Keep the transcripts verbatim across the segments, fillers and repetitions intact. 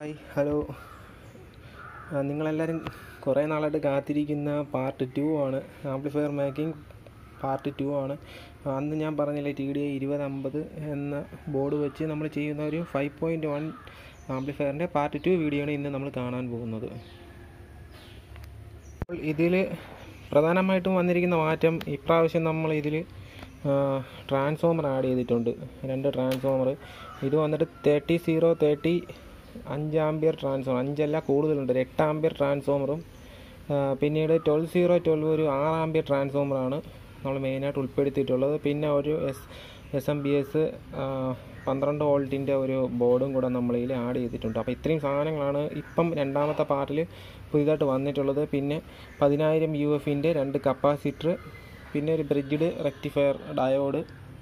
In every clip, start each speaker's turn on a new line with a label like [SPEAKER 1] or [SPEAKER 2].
[SPEAKER 1] Hi hello നിങ്ങളെല്ലാവരും കുറേ നാളായിട്ട് കാത്തിരിക്കുന്ന പാർട്ട് ടു ആണ്. ആംപ്ലിഫയർ മേക്കിംഗ് പാർട്ട് ടു ആണ്. അന്ന് ഞാൻ പറഞ്ഞില്ലേ ടി ഡി ഐ ഇരുപത് അമ്പത് എന്ന ബോർഡ് വെച്ച് നമ്മൾ ചെയ്യുന്ന ഒരു ഫൈവ് പോയിൻറ്റ് വൺ ആംപ്ലിഫയറിൻ്റെ പാർട്ട് ടു വീഡിയോ ആണ് ഇന്ന് നമ്മൾ കാണാൻ പോകുന്നത്. അപ്പോൾ ഇതിൽ പ്രധാനമായിട്ടും വന്നിരിക്കുന്ന മാറ്റം, ഇപ്രാവശ്യം നമ്മൾ ഇതിൽ ട്രാൻസ്ഫോമർ ആഡ് ചെയ്തിട്ടുണ്ട്. രണ്ട് ട്രാൻസ്ഫോമർ. ഇത് വന്നിട്ട് തേർട്ടി സീറോ തേർട്ടി അഞ്ച് ആംബിയർ ട്രാൻസ്ഫോമർ, അഞ്ചല്ല കൂടുതലുണ്ട്, ഒരു എട്ട് ആംബിയർ ട്രാൻസ്ഫോമറും പിന്നീട് ട്വൽവ് സീറോ ട്വൽവ് ഒരു ആറ് ആംബിയർ ട്രാൻസ്ഫോമറാണ് നമ്മൾ മെയിനായിട്ട് ഉൾപ്പെടുത്തിയിട്ടുള്ളത്. പിന്നെ ഒരു S S M B S പന്ത്രണ്ട് വോൾട്ടിൻ്റെ ഒരു ബോർഡും കൂടെ നമ്മളിതിൽ ആഡ് ചെയ്തിട്ടുണ്ട്. അപ്പോൾ ഇത്രയും സാധനങ്ങളാണ് ഇപ്പം രണ്ടാമത്തെ പാർട്ടിൽ പുതിയതായിട്ട് വന്നിട്ടുള്ളത്. പിന്നെ പതിനായിരം യു എഫിൻ്റെ രണ്ട് കപ്പാസിറ്റർ, പിന്നെ ഒരു ബ്രിഡ്ജ്ഡ് റെക്ടിഫയർ ഡയോഡ്,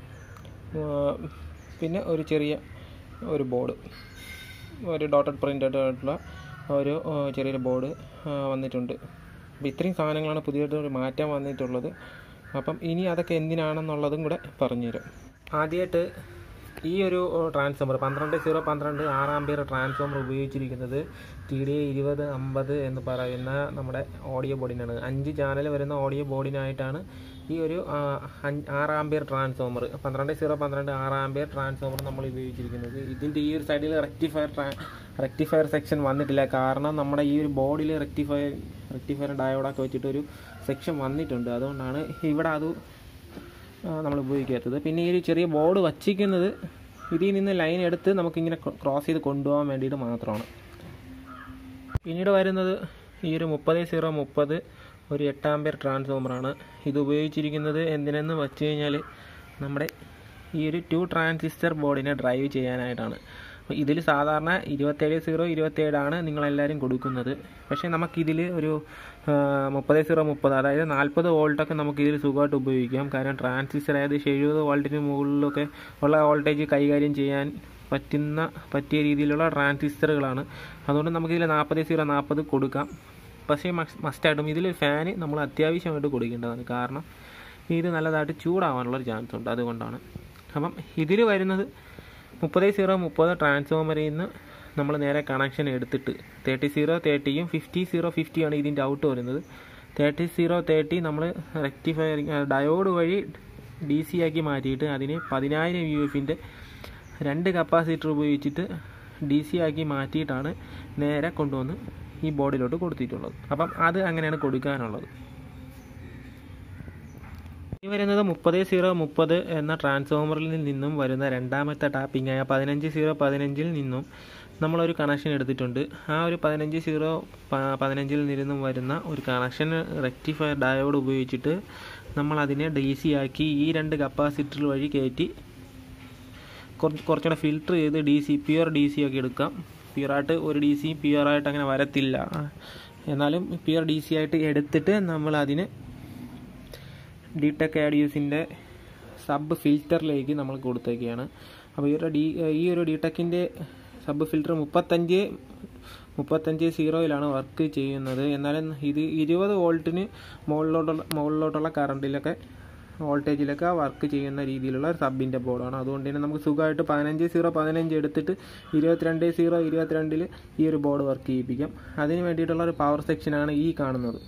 [SPEAKER 1] പിന്നെ ഒരു ചെറിയ ഒരു ബോർഡ്, ഒരു ഡോട്ടഡ് പ്രിൻ്റഡ് ആയിട്ടുള്ള ഒരു ചെറിയൊരു ബോർഡ് വന്നിട്ടുണ്ട്. അപ്പോൾ ഇത്രയും സാധനങ്ങളാണ് പുതിയതായിട്ട് ഒരു മാറ്റം വന്നിട്ടുള്ളത്. അപ്പം ഇനി അതൊക്കെ എന്തിനാണെന്നുള്ളതും കൂടെ പറഞ്ഞുതരാം. ആദ്യമായിട്ട് ഈ ഒരു ട്രാൻസ്ഫോമർ പന്ത്രണ്ട് സീറോ പന്ത്രണ്ട് ആറ് ആംബിയർ ട്രാൻസ്ഫോമർ ഉപയോഗിച്ചിരിക്കുന്നത് ടി ഡി ഐ ഇരുപത് അമ്പത് എന്ന് പറയുന്ന നമ്മുടെ ഓഡിയോ ബോർഡിനാണ്. അഞ്ച് ചാനൽ വരുന്ന ഓഡിയോ ബോർഡിനായിട്ടാണ് ഈ ഒരു ആറ് ആംബിയർ ട്രാൻസ്ഫോമർ, പന്ത്രണ്ട് സീറോ പന്ത്രണ്ട് ആറ് ആംബിയർ ട്രാൻസ്ഫോമർ നമ്മൾ ഉപയോഗിച്ചിരിക്കുന്നത്. ഇതിൻ്റെ ഈ ഒരു സൈഡിൽ റെക്ടിഫയർ റെക്ടിഫയർ സെക്ഷൻ വന്നിട്ടില്ല. കാരണം നമ്മുടെ ഈ ഒരു ബോർഡിൽ റെക്ടിഫയർ റെക്ടിഫയർ ഡയോഡൊക്കെ വെച്ചിട്ടൊരു സെക്ഷൻ വന്നിട്ടുണ്ട്. അതുകൊണ്ടാണ് ഇവിടെ അത് നമ്മൾ ഉപയോഗിക്കാത്തത്. പിന്നെ ഈ ഒരു ചെറിയ ബോർഡ് വച്ചിരിക്കുന്നത് ഇതിൽ നിന്ന് ലൈൻ എടുത്ത് നമുക്കിങ്ങനെ ക്രോസ് ചെയ്ത് കൊണ്ടുപോകാൻ വേണ്ടിയിട്ട് മാത്രമാണ്. പിന്നീട് വരുന്നത് ഈ ഒരു മുപ്പത് സീറോ മുപ്പത് ഒരു എട്ട് ആംബിയർ ട്രാൻസ്ഫോമറാണ്. ഇത് ഉപയോഗിച്ചിരിക്കുന്നത് എന്തിനെന്ന് വെച്ച് കഴിഞ്ഞാൽ നമ്മുടെ ഈ ഒരു ടു ട്രാൻസിസ്റ്റർ ബോർഡിനെ ഡ്രൈവ് ചെയ്യാനായിട്ടാണ്. അപ്പോൾ ഇതിൽ സാധാരണ ഇരുപത്തേഴ് സീറോ ഇരുപത്തേഴാണ് നിങ്ങളെല്ലാവരും കൊടുക്കുന്നത്. പക്ഷേ നമുക്കിതിൽ ഒരു മുപ്പത് സീറോ മുപ്പത്, അതായത് നാൽപ്പത് വോൾട്ടൊക്കെ നമുക്കിതിൽ സുഖമായിട്ട് ഉപയോഗിക്കാം. കാരണം ട്രാൻസിസ്റ്റർ ഏകദേശം എഴുപത് വോൾട്ടിന് മുകളിലൊക്കെ ഉള്ള വോൾട്ടേജ് കൈകാര്യം ചെയ്യാൻ പറ്റുന്ന പറ്റിയ രീതിയിലുള്ള ട്രാൻസിസ്റ്ററുകളാണ്. അതുകൊണ്ട് നമുക്കിതിൽ നാൽപ്പത് സീറോ നാൽപ്പത് കൊടുക്കാം. പക്ഷേ മസ്റ്റായിട്ടും ഇതിൽ ഫാന് നമ്മൾ അത്യാവശ്യമായിട്ട് കൊടുക്കേണ്ടതാണ്. കാരണം ഇത് നല്ലതായിട്ട് ചൂടാവാനുള്ളൊരു ചാൻസ് ഉണ്ട്. അതുകൊണ്ടാണ്. അപ്പം ഇതിൽ വരുന്നത് മുപ്പത് സീറോ മുപ്പത് ട്രാൻസ്ഫോമറിൽ നിന്ന് നമ്മൾ നേരെ കണക്ഷൻ എടുത്തിട്ട് തേർട്ടി സീറോ തേർട്ടിയും ഫിഫ്റ്റി സീറോ ഫിഫ്റ്റിയാണ് ഇതിൻ്റെ ഔട്ട് വരുന്നത്. തേർട്ടി സീറോ തേർട്ടി നമ്മൾ റെക്ടിഫയറിങ് ഡയോഡ് വഴി ഡി സി ആക്കി മാറ്റിയിട്ട് അതിന് പതിനായിരം യു എഫിൻ്റെ രണ്ട് കപ്പാസിറ്റർ ഉപയോഗിച്ചിട്ട് ഡി സി ആക്കി മാറ്റിയിട്ടാണ് നേരെ കൊണ്ടുവന്ന് ഈ ബോർഡിലോട്ട് കൊടുത്തിട്ടുള്ളത്. അപ്പം അത് അങ്ങനെയാണ് കൊടുക്കാനുള്ളത്. ഈ വരുന്നത് മുപ്പത് സീറോ മുപ്പത് എന്ന ട്രാൻസ്ഫോമറിൽ നിന്നും വരുന്ന രണ്ടാമത്തെ ടാപ്പിംഗ് ആയ പതിനഞ്ച് സീറോ പതിനഞ്ചിൽ നിന്നും നമ്മളൊരു കണക്ഷൻ എടുത്തിട്ടുണ്ട്. ആ ഒരു പതിനഞ്ച് സീറോ പതിനഞ്ചിൽ നിന്നും വരുന്ന ഒരു കണക്ഷൻ റെക്ടിഫയർ ഡയോഡ് ഉപയോഗിച്ചിട്ട് നമ്മളതിനെ ഡി സി ആക്കി ഈ രണ്ട് കപ്പാസിറ്റർ വഴി കയറ്റി കുറച്ച് കുറച്ചുകൂടെ ഫിൽറ്റർ ചെയ്ത് D C pure D C ആക്കി എടുക്കാം. പ്യുവറായിട്ട് ഒരു ഡി സി പ്യുവറായിട്ട് അങ്ങനെ വരത്തില്ല, എന്നാലും പ്യുവർ ഡി സി ആയിട്ട് എടുത്തിട്ട് നമ്മൾ അതിന് ഡിടെക് ആഡിയൂസിൻ്റെ സബ് ഫിൽറ്ററിലേക്ക് നമ്മൾ കൊടുത്തേക്കുകയാണ്. അപ്പോൾ ഈ ഒരു ഡി ഈ ഒരു ഡിടെക്കിൻ്റെ സബ് ഫിൽറ്റർ മുപ്പത്തഞ്ച് മുപ്പത്തഞ്ച് സീറോയിലാണ് വർക്ക് ചെയ്യുന്നത്. എന്നാലും ഇത് ഇരുപത് വോൾട്ടിന് മുകളിലോട്ടുള്ള മുകളിലോട്ടുള്ള കറണ്ടിലൊക്കെ വോൾട്ടേജിലൊക്കെ വർക്ക് ചെയ്യുന്ന രീതിയിലുള്ള ഒരു സബിൻ്റെ ബോർഡാണ്. അതുകൊണ്ട് തന്നെ നമുക്ക് സുഖമായിട്ട് പതിനഞ്ച് സീറോ പതിനഞ്ച് എടുത്തിട്ട് ഇരുപത്തിരണ്ട് സീറോ ഇരുപത്തിരണ്ടിൽ ഈ ഒരു ബോർഡ് വർക്ക് ചെയ്യിപ്പിക്കാം. അതിന് വേണ്ടിയിട്ടുള്ള ഒരു പവർ സെക്ഷനാണ് ഈ കാണുന്നത്.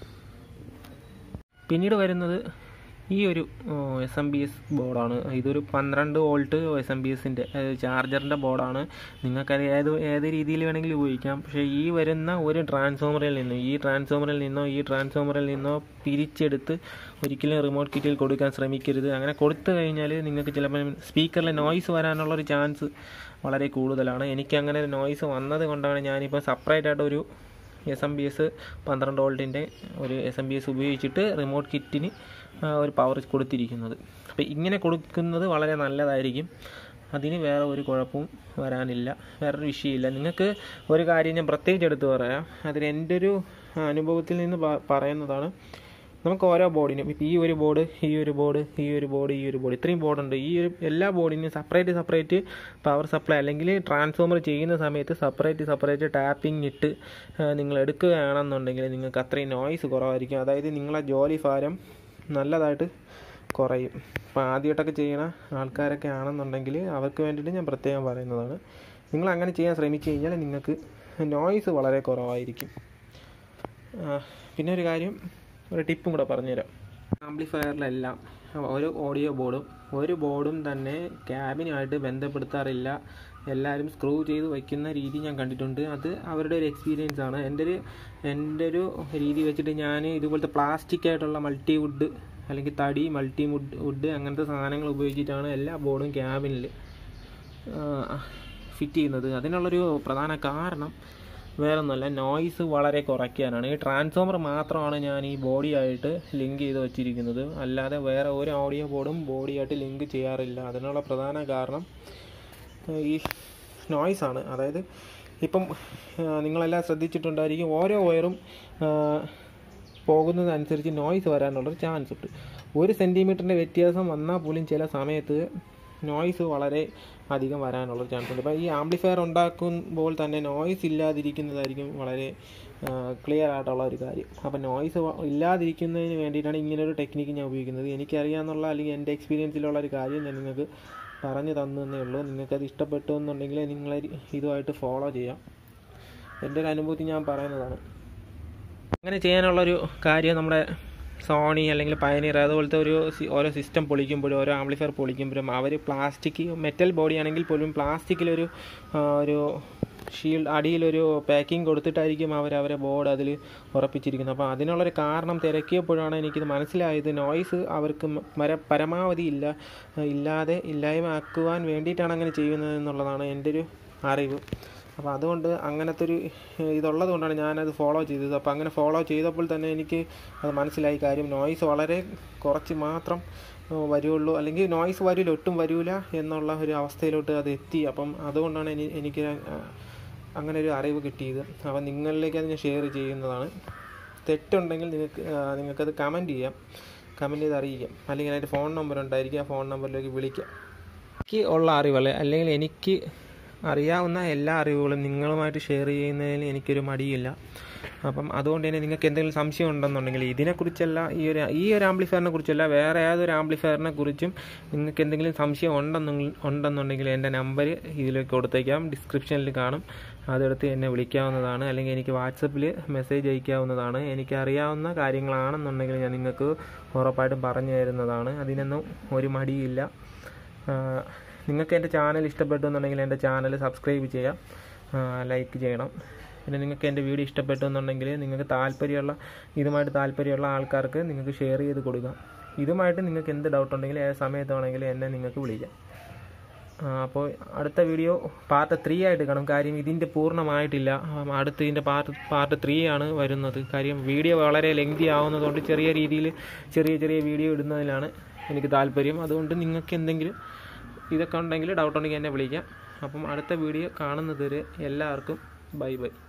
[SPEAKER 1] പിന്നീട് വരുന്നത് ഈ ഒരു എസ് എം ബി എസ് ബോർഡാണ്. ഇതൊരു പന്ത്രണ്ട് വോൾട്ട് എസ് എം ബി എസിൻ്റെ ചാർജറിൻ്റെ ബോർഡാണ്. നിങ്ങൾക്കത് ഏത് ഏത് രീതിയിൽ വേണമെങ്കിലും ഉപയോഗിക്കാം. പക്ഷേ ഈ വരുന്ന ഒരു ട്രാൻസ്ഫോമറിൽ നിന്നോ ഈ ട്രാൻസ്ഫോമറിൽ നിന്നോ ഈ ട്രാൻസ്ഫോമറിൽ നിന്നോ പിരിച്ചെടുത്ത് ഒരിക്കലും റിമോട്ട് കിറ്റിൽ കൊടുക്കാൻ ശ്രമിക്കരുത്. അങ്ങനെ കൊടുത്തു കഴിഞ്ഞാൽ നിങ്ങൾക്ക് ചിലപ്പോൾ സ്പീക്കറിൽ നോയ്സ് വരാനുള്ളൊരു ചാൻസ് വളരെ കൂടുതലാണ്. എനിക്കങ്ങനെ ഒരു നോയ്സ് വന്നത് കൊണ്ടാണ് ഞാനിപ്പോൾ സെപ്പറേറ്റ് ആയിട്ട് ഒരു എസ് എം ബി എസ് പന്ത്രണ്ട് വോൾട്ടിൻ്റെ ഒരു എസ് എം ബി എസ് ഉപയോഗിച്ചിട്ട് റിമോട്ട് കിറ്റിന് ഒരു പവർ കൊടുത്തിരിക്കുന്നത്. അപ്പോൾ ഇങ്ങനെ കൊടുക്കുന്നത് വളരെ നല്ലതായിരിക്കും. അതിന് വേറെ ഒരു കുഴപ്പവും വരാനില്ല, വേറൊരു വിഷയമില്ല. നിങ്ങൾക്ക് ഒരു കാര്യം ഞാൻ പ്രത്യേകിച്ച് എടുത്ത് പറയാം. അതിന് എൻ്റെ ഒരു അനുഭവത്തിൽ നിന്ന് പറയുന്നതാണ്. നമുക്ക് ഓരോ ബോർഡിനും ഇപ്പോൾ ഈ ഒരു ബോർഡ് ഈ ഒരു ബോർഡ് ഈ ഒരു ബോർഡ് ഈ ഒരു ബോർഡ് ഇത്രയും ബോർഡുണ്ട്. ഈ ഒരു എല്ലാ ബോർഡിനും സെപ്പറേറ്റ് സെപ്പറേറ്റ് പവർ സപ്ലൈ അല്ലെങ്കിൽ ട്രാൻസ്ഫോമർ ചെയ്യുന്ന സമയത്ത് സെപ്പറേറ്റ് സെപ്പറേറ്റ് ടാപ്പിംഗ് ഇട്ട് നിങ്ങൾ എടുക്കുകയാണെന്നുണ്ടെങ്കിൽ നിങ്ങൾക്ക് അത്രയും നോയ്സ് കുറവായിരിക്കും. അതായത് നിങ്ങളെ ജോലി ഭാരം നല്ലതായിട്ട് കുറയും. അപ്പോൾ ആദ്യമായിട്ടൊക്കെ ചെയ്യുന്ന ആൾക്കാരൊക്കെ ആണെന്നുണ്ടെങ്കിൽ അവർക്ക് വേണ്ടിയിട്ട് ഞാൻ പ്രത്യേകം പറയുന്നതാണ്. നിങ്ങൾ അങ്ങനെ ചെയ്യാൻ ശ്രമിച്ചു കഴിഞ്ഞാൽ നിങ്ങൾക്ക് നോയ്സ് വളരെ കുറവായിരിക്കും. പിന്നെ ഒരു കാര്യം, ഒരു ടിപ്പും കൂടെ പറഞ്ഞുതരാം. ആംപ്ലിഫയറിലെല്ലാം ഒരു ഓഡിയോ ബോർഡും ഒരു ബോർഡും തന്നെ ക്യാബിനുമായിട്ട് ബന്ധപ്പെടുത്താറില്ല. എല്ലാവരും സ്ക്രൂ ചെയ്ത് വയ്ക്കുന്ന രീതി ഞാൻ കണ്ടിട്ടുണ്ട്. അത് അവരുടെ ഒരു എക്സ്പീരിയൻസ് ആണ്. എൻ്റെ ഒരു എൻ്റെ ഒരു രീതി വെച്ചിട്ട് ഞാൻ ഇതുപോലത്തെ പ്ലാസ്റ്റിക് ആയിട്ടുള്ള മൾട്ടി വുഡ് അല്ലെങ്കിൽ തടി മൾട്ടി വുഡ് വുഡ് അങ്ങനത്തെ സാധനങ്ങൾ ഉപയോഗിച്ചിട്ടാണ് എല്ലാ ബോർഡും ക്യാബിനിൽ ഫിറ്റ് ചെയ്യുന്നത്. അതിനുള്ളൊരു പ്രധാന കാരണം വേറൊന്നുമല്ല, നോയ്സ് വളരെ കുറയ്ക്കാനാണ്. ഈ ട്രാൻസ്ഫോമർ മാത്രമാണ് ഞാൻ ഈ ബോഡിയായിട്ട് ലിങ്ക് ചെയ്ത് വച്ചിരിക്കുന്നത്. അല്ലാതെ വേറെ ഒരു ഓഡിയോ ബോർഡും ബോഡിയായിട്ട് ലിങ്ക് ചെയ്യാറില്ല. അതിനുള്ള പ്രധാന കാരണം ഈ നോയ്സാണ്. അതായത് ഇപ്പം നിങ്ങളെല്ലാം ശ്രദ്ധിച്ചിട്ടുണ്ടായിരിക്കും, ഓരോ വയറും പോകുന്നതനുസരിച്ച് നോയ്സ് വരാനുള്ളൊരു ചാൻസ് ഉണ്ട്. ഒരു സെൻറ്റിമീറ്ററിൻ്റെ വ്യത്യാസം വന്നാൽ പോലും ചില സമയത്ത് നോയ്സ് വളരെ അധികം വരാനുള്ളൊരു ചാൻസ് ഉണ്ട്. അപ്പോൾ ഈ ആംപ്ലിഫയർ ഉണ്ടാക്കുമ്പോൾ തന്നെ നോയ്സ് ഇല്ലാതിരിക്കുന്നതായിരിക്കും വളരെ ക്ലിയർ ആയിട്ടുള്ള ഒരു കാര്യം. അപ്പോൾ നോയ്സ് ഇല്ലാതിരിക്കുന്നതിന് വേണ്ടിയിട്ടാണ് ഇങ്ങനൊരു ടെക്നിക്ക് ഞാൻ ഉപയോഗിക്കുന്നത്. എനിക്കറിയാമെന്നുള്ള അല്ലെങ്കിൽ എൻ്റെ എക്സ്പീരിയൻസിലുള്ള ഒരു കാര്യം ഞാൻ നിങ്ങൾക്ക് പറഞ്ഞു തന്നേ ഉള്ളൂ. നിങ്ങൾക്കത് ഇഷ്ടപ്പെട്ടു എന്നുണ്ടെങ്കിൽ നിങ്ങൾ ഇതുമായിട്ട് ഫോളോ ചെയ്യാം. എൻ്റെ ഒരു അനുഭൂതി ഞാൻ പറയുന്നതാണ്. അങ്ങനെ ചെയ്യാനുള്ളൊരു കാര്യം, നമ്മുടെ സോണി അല്ലെങ്കിൽ പയനീർ അതുപോലത്തെ ഒരു ഓരോ സിസ്റ്റം പൊളിക്കുമ്പോഴും ഓരോ ആംപ്ലിഫയർ പൊളിക്കുമ്പോഴും അവർ പ്ലാസ്റ്റിക് മെറ്റൽ ബോഡി ആണെങ്കിൽ പോലും പ്ലാസ്റ്റിക്കിലൊരു ഒരു ഷീൽഡ് അടിയിലൊരു പാക്കിംഗ് കൊടുത്തിട്ടായിരിക്കും അവർ അവരെ ബോർഡ് അതിൽ ഉറപ്പിച്ചിരിക്കുന്നത്. അപ്പോൾ അതിനുള്ളൊരു കാരണം തിരക്കിയപ്പോഴാണ് എനിക്കിത് മനസ്സിലായത്. നോയ്സ് അവർക്ക് മര പരമാവധി ഇല്ല ഇല്ലാതെ ഇല്ലായ്മ ആക്കുവാൻ വേണ്ടിയിട്ടാണ് അങ്ങനെ ചെയ്യുന്നത് എന്നുള്ളതാണ് എൻ്റെ ഒരു അറിവ്. അപ്പോൾ അതുകൊണ്ട് അങ്ങനത്തെ ഒരു ഇതുള്ളത് കൊണ്ടാണ് ഞാനത് ഫോളോ ചെയ്തത്. അപ്പോൾ അങ്ങനെ ഫോളോ ചെയ്തപ്പോൾ തന്നെ എനിക്ക് അത് മനസ്സിലായി കാര്യം നോയ്സ് വളരെ കുറച്ച് മാത്രം വരുള്ളൂ, അല്ലെങ്കിൽ നോയ്സ് വരില്ല, ഒട്ടും വരില്ല എന്നുള്ള ഒരു അവസ്ഥയിലോട്ട് അത് എത്തി. അപ്പം അതുകൊണ്ടാണ് എനി എനിക്ക് അങ്ങനെ ഒരു അറിവ് കിട്ടിയത്. അപ്പം നിങ്ങളിലേക്ക് അത് ഞാൻ ഷെയർ ചെയ്യുന്നതാണ്. തെറ്റുണ്ടെങ്കിൽ നിങ്ങൾക്ക് നിങ്ങൾക്കത് കമൻറ്റ് ചെയ്യാം, കമൻറ്റ് ചെയ്ത് അറിയിക്കാം. അല്ലെങ്കിൽ അതിൻ്റെ ഫോൺ നമ്പർ ഉണ്ടായിരിക്കും, ആ ഫോൺ നമ്പറിലേക്ക് വിളിക്കാം. എനിക്ക് ഉള്ള അറിവുകൾ അല്ലെങ്കിൽ എനിക്ക് അറിയാവുന്ന എല്ലാ അറിവുകളും നിങ്ങളുമായിട്ട് ഷെയർ ചെയ്യുന്നതിന് എനിക്കൊരു മടിയില്ല. അപ്പം അതുകൊണ്ട് തന്നെ നിങ്ങൾക്ക് എന്തെങ്കിലും സംശയം ഉണ്ടെന്നുണ്ടെങ്കിൽ ഇതിനെക്കുറിച്ചല്ല, ഈ ഒരു ഈ ഒരു ആംപ്ലിഫയറിനെ കുറിച്ചല്ല, വേറെ ഏതൊരു ആംപ്ലിഫയറിനെ കുറിച്ചും നിങ്ങൾക്ക് എന്തെങ്കിലും സംശയം ഉണ്ടെന്നെങ്കിൽ ഉണ്ടെന്നുണ്ടെങ്കിൽ എൻ്റെ നമ്പർ ഇതിലേക്ക് കൊടുത്തേക്കാം, ഡിസ്ക്രിപ്ഷനിൽ കാണും. അതെടുത്ത് എന്നെ വിളിക്കാവുന്നതാണ്, അല്ലെങ്കിൽ എനിക്ക് വാട്സപ്പിൽ മെസ്സേജ് അയക്കാവുന്നതാണ്. എനിക്കറിയാവുന്ന കാര്യങ്ങളാണെന്നുണ്ടെങ്കിൽ ഞാൻ നിങ്ങൾക്ക് ഉറപ്പായിട്ടും പറഞ്ഞു തരുന്നതാണ്. അതിനൊന്നും ഒരു മടിയില്ല. നിങ്ങൾക്ക് എൻ്റെ ചാനൽ ഇഷ്ടപ്പെട്ടു എന്നുണ്ടെങ്കിൽ എൻ്റെ ചാനൽ സബ്സ്ക്രൈബ് ചെയ്യാം, ലൈക്ക് ചെയ്യണം. പിന്നെ നിങ്ങൾക്ക് എൻ്റെ വീഡിയോ ഇഷ്ടപ്പെട്ടു എന്നുണ്ടെങ്കിൽ നിങ്ങൾക്ക് താല്പര്യമുള്ള ഇതുമായിട്ട് താല്പര്യമുള്ള ആൾക്കാർക്ക് നിങ്ങൾക്ക് ഷെയർ ചെയ്ത് കൊടുക്കാം. ഇതുമായിട്ട് നിങ്ങൾക്ക് എന്ത് ഡൗട്ട് ഉണ്ടെങ്കിലും ഏത് സമയത്ത് വേണമെങ്കിലും എന്നെ നിങ്ങൾക്ക് വിളിക്കാം. അപ്പോൾ അടുത്ത വീഡിയോ പാർട്ട് ത്രീ ആയിട്ട് കാണും. കാര്യം ഇതിൻ്റെ പൂർണ്ണമായിട്ടില്ല, അടുത്ത ഇതിൻ്റെ പാർട്ട് പാർട്ട് ത്രീ ആണ് വരുന്നത്. കാര്യം വീഡിയോ വളരെ ലെങ്തി ആവുന്നതുകൊണ്ട് ചെറിയ രീതിയിൽ ചെറിയ ചെറിയ വീഡിയോ ഇടുന്നതിലാണ് എനിക്ക് താല്പര്യം. അതുകൊണ്ട് നിങ്ങൾക്ക് എന്തെങ്കിലും ഇതൊക്കെ ഉണ്ടെങ്കിൽ ഡൗട്ട് ഉണ്ടെങ്കിൽ എന്നെ വിളിക്കാം. അപ്പം അടുത്ത വീഡിയോ കാണുന്നത് വരെ എല്ലാവർക്കും ബൈ ബൈ.